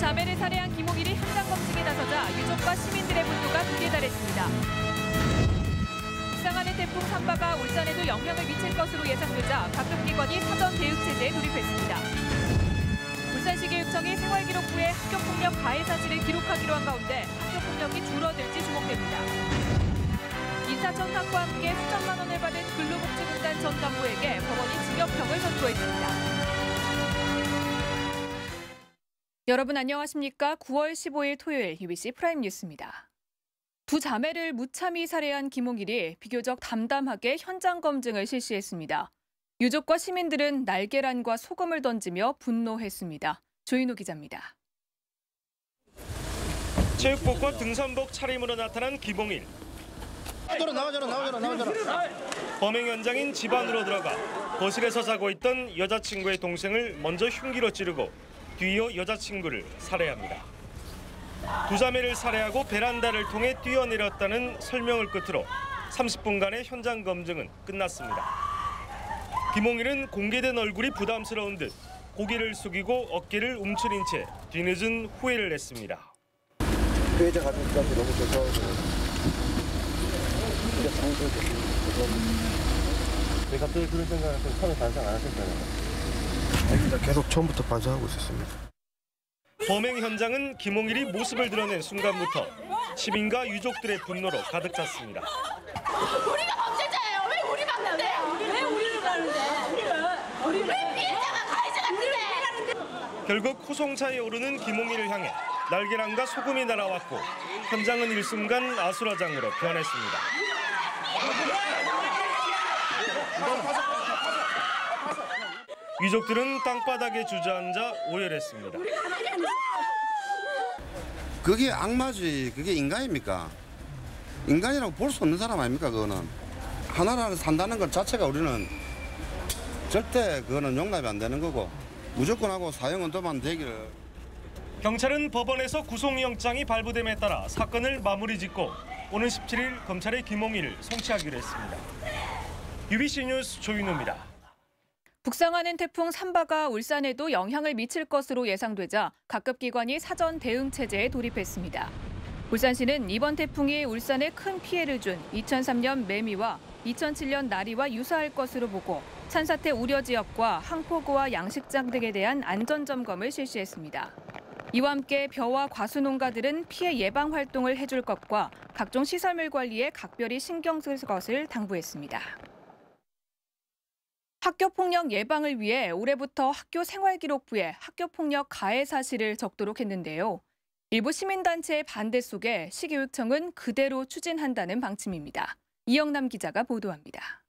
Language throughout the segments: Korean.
자매를 살해한 김홍일이 현장 검증에 나서자 유족과 시민들의 분노가 극에 달했습니다. 북상하는 태풍 산바가 울산에도 영향을 미칠 것으로 예상되자 각급 기관이 사전 대응 체제에 돌입했습니다. 울산시교육청이 생활기록부에 학교폭력 가해 사실을 기록하기로 한 가운데 학교폭력이 줄어들지 주목됩니다. 인사청 탁과 함께 수천만 원을 받은 근로복지공단 전 간부에게 법원이 징역형을 선고했습니다. 여러분 안녕하십니까? 9월 15일 토요일 UBC 프라임 뉴스입니다. 두 자매를 무참히 살해한 김홍일이 비교적 담담하게 현장 검증을 실시했습니다. 유족과 시민들은 날계란과 소금을 던지며 분노했습니다. 조인호 기자입니다. 체육복과 등산복 차림으로 나타난 김홍일. 나와줘라. 범행 현장인 집 안으로 들어가 거실에서 자고 있던 여자친구의 동생을 먼저 흉기로 찌르고 뒤이어 여자친구를 살해합니다. 두 자매를 살해하고 베란다를 통해 뛰어내렸다는 설명을 끝으로 30분간의 현장 검증은 끝났습니다. 김홍일은 공개된 얼굴이 부담스러운 듯 고개를 숙이고 어깨를 움츠린 채 뒤늦은 후회를 했습니다. 피해자 가족들한테 너무 죄송하고 왜 갑자기 그런 생각을 처음에 반성 안 하셨잖아요. 계속 처음부터 반성하고 있었습니다. 범행 현장은 김홍일이 모습을 드러낸 순간부터 시민과 유족들의 분노로 가득 찼습니다. 우리가 범죄자예요. 왜 우리 맞는데요? 왜 우리를 가는데? 왜 피해자가 가해자 같은데? 결국 호송차에 오르는 김홍일을 향해 날계란과 소금이 날아왔고 현장은 일순간 아수라장으로 변했습니다. 유족들은 땅바닥에 주저앉아 오열했습니다. 그게 악마지, 그게 인간입니까? 인간이라고 볼 수 없는 사람 아닙니까, 그거는? 하나를 산다는 것 자체가 우리는 절대 그거는 용납이 안 되는 거고 무조건 하고 사형은도만 되기를. 경찰은 법원에서 구속영장이 발부됨에 따라 사건을 마무리 짓고 오는 17일 검찰의 김홍일을 송치하기로 했습니다. UBC 뉴스 조인호입니다. 북상하는 태풍 산바가 울산에도 영향을 미칠 것으로 예상되자 각급 기관이 사전 대응 체제에 돌입했습니다. 울산시는 이번 태풍이 울산에 큰 피해를 준 2003년 매미와 2007년 나리와 유사할 것으로 보고 산사태 우려 지역과 항포구와 양식장 등에 대한 안전 점검을 실시했습니다. 이와 함께 벼와 과수 농가들은 피해 예방 활동을 해줄 것과 각종 시설물 관리에 각별히 신경 쓸 것을 당부했습니다. 학교폭력 예방을 위해 올해부터 학교 생활기록부에 학교폭력 가해 사실을 적도록 했는데요. 일부 시민단체의 반대 속에 시교육청은 그대로 추진한다는 방침입니다. 이영남 기자가 보도합니다.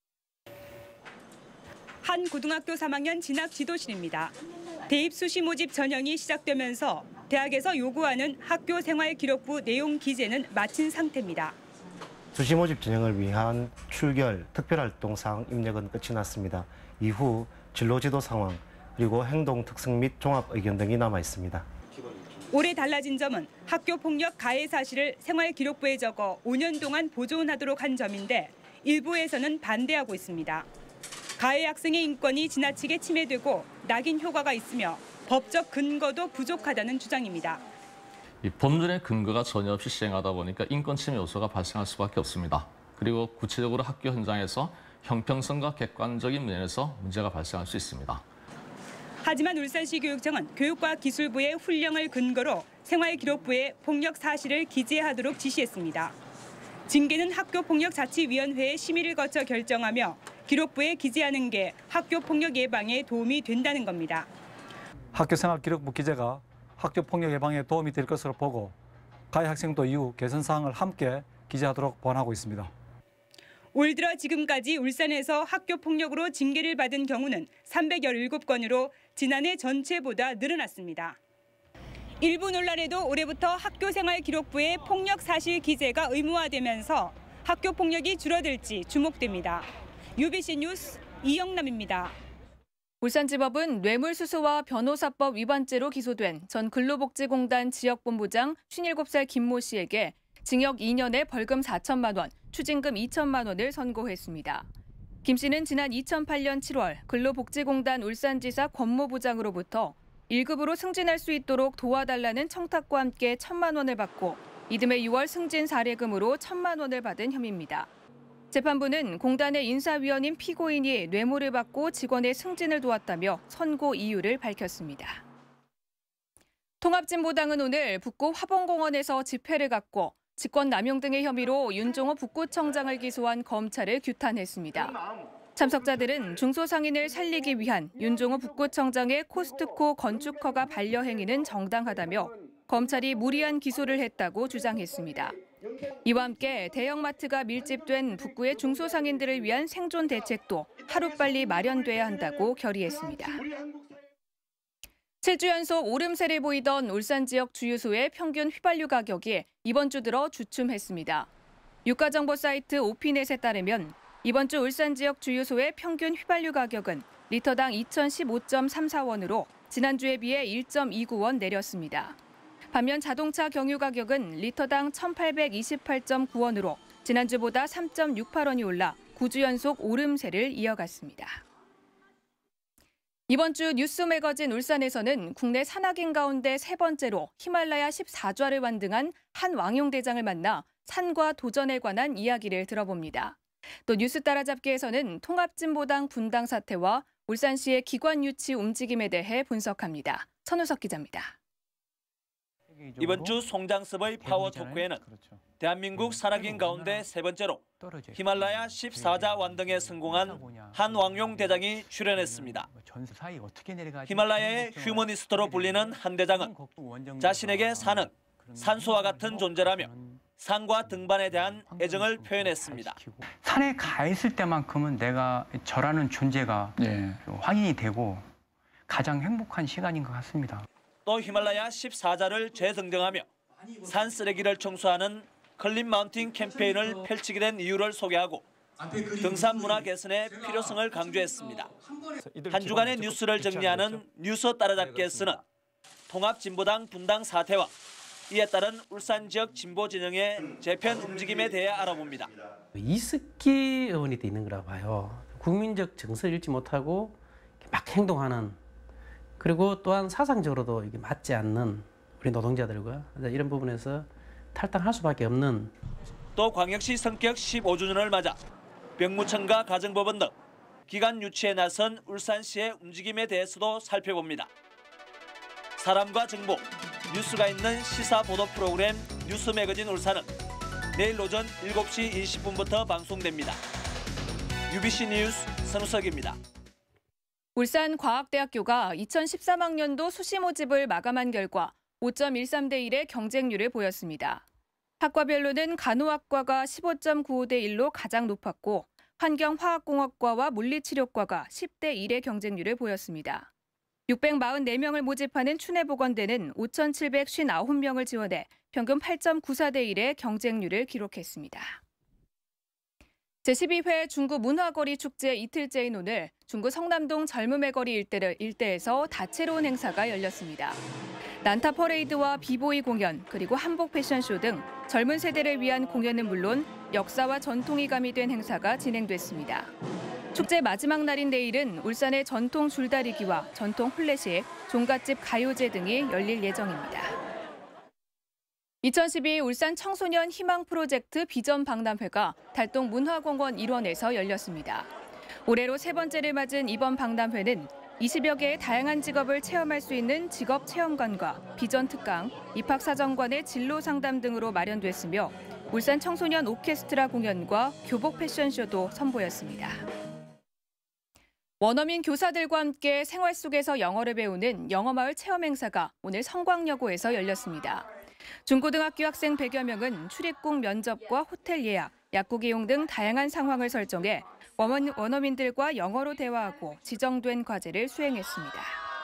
한 고등학교 3학년 진학 지도실입니다. 대입 수시 모집 전형이 시작되면서 대학에서 요구하는 학교 생활기록부 내용 기재는 마친 상태입니다. 수시 모집 전형을 위한 출결, 특별활동사항 입력은 끝이 났습니다. 이후 진로 지도 상황, 그리고 행동 특성 및 종합 의견 등이 남아 있습니다. 올해 달라진 점은 학교 폭력 가해 사실을 생활기록부에 적어 5년 동안 보존하도록 한 점인데 일부에서는 반대하고 있습니다. 가해 학생의 인권이 지나치게 침해되고 낙인 효과가 있으며 법적 근거도 부족하다는 주장입니다. 이 범죄의 근거가 전혀 없이 시행하다 보니까 인권 침해 요소가 발생할 수밖에 없습니다. 그리고 구체적으로 학교 현장에서 형평성과 객관적인 면에서 문제가 발생할 수 있습니다. 하지만 울산시 교육청은 교육과기술부의 훈령을 근거로 생활기록부에 폭력 사실을 기재하도록 지시했습니다. 징계는 학교폭력자치위원회의 심의를 거쳐 결정하며 기록부에 기재하는 게 학교폭력 예방에 도움이 된다는 겁니다. 학교생활기록부 기재가 학교폭력 예방에 도움이 될 것으로 보고 가해 학생도 이후 개선 사항을 함께 기재하도록 권하고 있습니다. 올 들어 지금까지 울산에서 학교폭력으로 징계를 받은 경우는 317건으로 지난해 전체보다 늘어났습니다. 일부 논란에도 올해부터 학교생활기록부의 폭력 사실 기재가 의무화되면서 학교폭력이 줄어들지 주목됩니다. UBC 뉴스 이영남입니다. 울산지법은 뇌물수수와 변호사법 위반죄로 기소된 전 근로복지공단 지역본부장 57살 김모 씨에게 징역 2년에 벌금 4천만 원, 추징금 2천만 원을 선고했습니다. 김 씨는 지난 2008년 7월 근로복지공단 울산지사 권모부장으로부터 1급으로 승진할 수 있도록 도와달라는 청탁과 함께 1,000만 원을 받고 이듬해 6월 승진 사례금으로 1,000만 원을 받은 혐의입니다. 재판부는 공단의 인사위원인 피고인이 뇌물을 받고 직원의 승진을 도왔다며 선고 이유를 밝혔습니다. 통합진보당은 오늘 북구 화봉공원에서 집회를 갖고 직권남용 등의 혐의로 윤종호 북구청장을 기소한 검찰을 규탄했습니다. 참석자들은 중소상인을 살리기 위한 윤종호 북구청장의 코스트코 건축허가 반려행위는 정당하다며 검찰이 무리한 기소를 했다고 주장했습니다. 이와 함께 대형마트가 밀집된 북구의 중소상인들을 위한 생존 대책도 하루빨리 마련돼야 한다고 결의했습니다. 7주 연속 오름세를 보이던 울산 지역 주유소의 평균 휘발유 가격이 이번 주 들어 주춤했습니다. 유가정보 사이트 오피넷에 따르면 이번 주 울산 지역 주유소의 평균 휘발유 가격은 리터당 2,015.34원으로 지난주에 비해 1.29원 내렸습니다. 반면 자동차 경유 가격은 리터당 1,828.9원으로 지난주보다 3.68원이 올라 9주 연속 오름세를 이어갔습니다. 이번 주 뉴스 매거진 울산에서는 국내 산악인 가운데 세 번째로 히말라야 14좌를 완등한 한 왕용대장을 만나 산과 도전에 관한 이야기를 들어봅니다. 또 뉴스 따라잡기에서는 통합진보당 분당 사태와 울산시의 기관 유치 움직임에 대해 분석합니다. 선우석 기자입니다. 이번 주 송장섭의 파워 토크에는 대한민국 산악인 가운데 세 번째로 히말라야 14자 완등에 성공한 한 왕용 대장이 출연했습니다. 히말라야의 휴머니스트로 불리는 한 대장은 자신에게 산은 산소와 같은 존재라며 산과 등반에 대한 애정을 표현했습니다. 산에 가 있을 때만큼은 내가 저라는 존재가 확인이 되고 가장 행복한 시간인 것 같습니다. 또 히말라야 14자를 재등정하며 산 쓰레기를 청소하는 클린 마운틴 캠페인을 펼치게 된 이유를 소개하고 등산 문화 개선의 필요성을 강조했습니다. 한 주간의 뉴스를 정리하는 뉴스 따라잡기에서는 통합진보당 분당 사태와 이에 따른 울산 지역 진보 진영의 재편 움직임에 대해 알아봅니다. 이습기 의원이 돼 있는 거라 봐요. 국민적 정서를 잃지 못하고 막 행동하는, 그리고 또한 사상적으로도 이게 맞지 않는 우리 노동자들과 이런 부분에서 탈당할 수밖에 없는. 또 광역시 성격 15주년을 맞아 병무청과 가정법원 등 기관 유치에 나선 울산시의 움직임에 대해서도 살펴봅니다. 사람과 정보, 뉴스가 있는 시사 보도 프로그램 뉴스 매거진 울산은 내일 오전 7시 20분부터 방송됩니다. UBC 뉴스 선우석입니다. 울산과학대학교가 2013학년도 수시 모집을 마감한 결과 5.13대 1의 경쟁률을 보였습니다. 학과별로는 간호학과가 15.95대 1로 가장 높았고 환경화학공학과와 물리치료과가 10대 1의 경쟁률을 보였습니다. 644명을 모집하는 춘해보건대는 5,759명을 지원해 평균 8.94대 1의 경쟁률을 기록했습니다. 제12회 중구 문화거리 축제 이틀째인 오늘 중구 성남동 젊음의 거리 일대에서 다채로운 행사가 열렸습니다. 난타 퍼레이드와 비보이 공연, 그리고 한복 패션쇼 등 젊은 세대를 위한 공연은 물론 역사와 전통이 가미된 행사가 진행됐습니다. 축제 마지막 날인 내일은 울산의 전통 줄다리기와 전통 플래식, 종갓집 가요제 등이 열릴 예정입니다. 2012 울산 청소년 희망 프로젝트 비전 박람회가 달동 문화공원 일원에서 열렸습니다. 올해로 세 번째를 맞은 이번 박람회는 20여 개의 다양한 직업을 체험할 수 있는 직업 체험관과 비전 특강, 입학 사정관의 진로 상담 등으로 마련됐으며 울산 청소년 오케스트라 공연과 교복 패션쇼도 선보였습니다. 원어민 교사들과 함께 생활 속에서 영어를 배우는 영어마을 체험 행사가 오늘 성광여고에서 열렸습니다. 중고등학교 학생 100여 명은 출입국 면접과 호텔 예약, 약국 이용 등 다양한 상황을 설정해 원어민들과 영어로 대화하고 지정된 과제를 수행했습니다.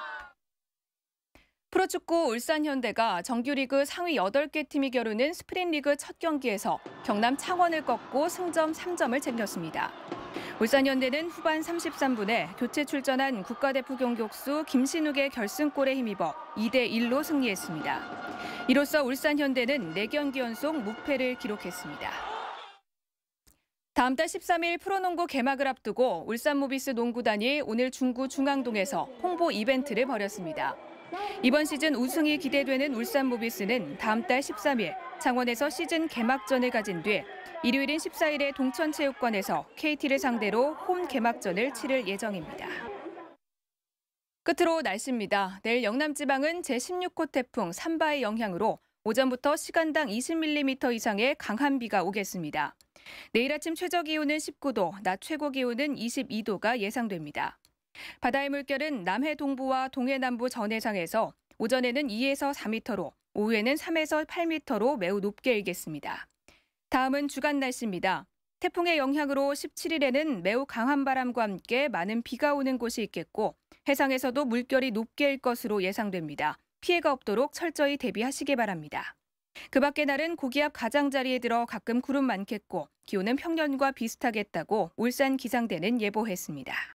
프로축구 울산현대가 정규리그 상위 8개 팀이 겨루는 스프린리그 첫 경기에서 경남 창원을 꺾고 승점 3점을 챙겼습니다. 울산현대는 후반 33분에 교체 출전한 국가대표 공격수 김신욱의 결승골에 힘입어 2대 1로 승리했습니다. 이로써 울산현대는 4경기 연속 무패를 기록했습니다. 다음 달 13일 프로농구 개막을 앞두고 울산모비스 농구단이 오늘 중구 중앙동에서 홍보 이벤트를 벌였습니다. 이번 시즌 우승이 기대되는 울산 모비스는 다음 달 13일 창원에서 시즌 개막전을 가진 뒤 일요일인 14일에 동천체육관에서 KT를 상대로 홈 개막전을 치를 예정입니다. 끝으로 날씨입니다. 내일 영남지방은 제16호 태풍 산바의 영향으로 오전부터 시간당 20mm 이상의 강한 비가 오겠습니다. 내일 아침 최저기온은 19도, 낮 최고기온은 22도가 예상됩니다. 바다의 물결은 남해 동부와 동해 남부 전 해상에서 오전에는 2에서 4m로, 오후에는 3에서 8m로 매우 높게 일겠습니다. 다음은 주간 날씨입니다. 태풍의 영향으로 17일에는 매우 강한 바람과 함께 많은 비가 오는 곳이 있겠고 해상에서도 물결이 높게 일 것으로 예상됩니다. 피해가 없도록 철저히 대비하시기 바랍니다. 그 밖의 날은 고기압 가장자리에 들어 가끔 구름 많겠고 기온은 평년과 비슷하겠다고 울산 기상대는 예보했습니다.